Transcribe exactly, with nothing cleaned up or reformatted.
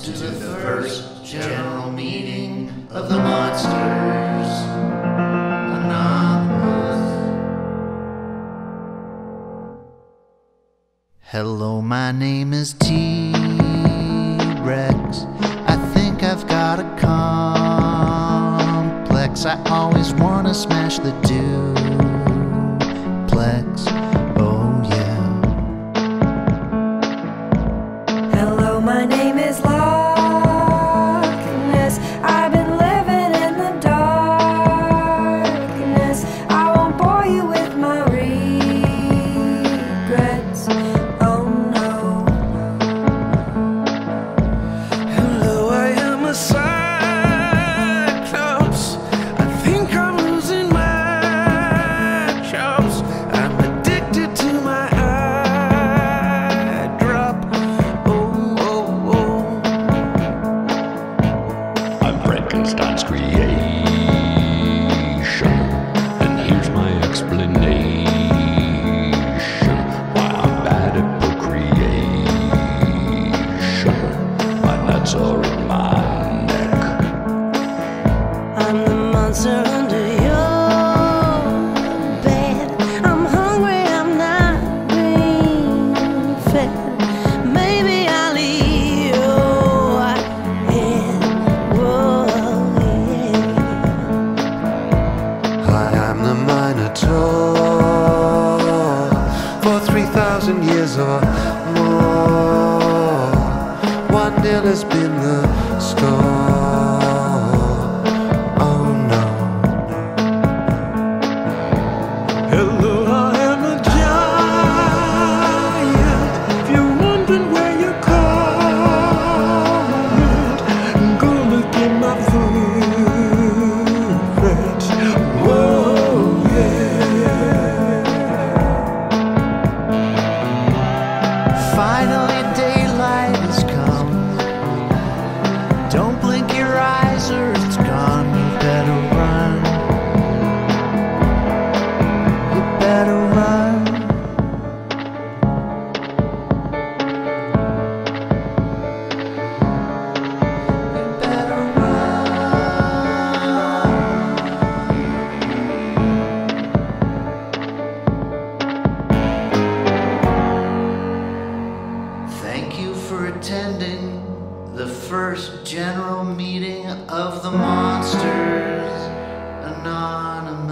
to the first general meeting of the Monsters Anonymous. Hello, my name is T-Rex. I think I've got a complex. I always want to smash the duplex. Oh yeah. Hello, my name is Loch-ness. I've been living in the darkness. I won't bore you with my regrets. Oh no. Hello, I am a cyclops. I think I'm losing my chops. I'm addicted to my eye drop. Oh, oh, oh. I'm Frankenstein's creation, and here's my explanation why I'm bad at procreation. My nuts are in my neck. I'm the monster under your bed. I'm hungry, I'm not being fed. Maybe I'll eat your head. Whoa, yeah. I am the Minotaur for three thousand years or more. One nil has been the score. Oh no. Hello, I am a giant. If you're wondering where you're going, go look at my footprints. Whoa, yeah. Finally, daylight has come. Don't blink your eyes or it's gone. You better run. You better run. You better run. Thank you for attending the first general meeting of the Monsters Anonymous.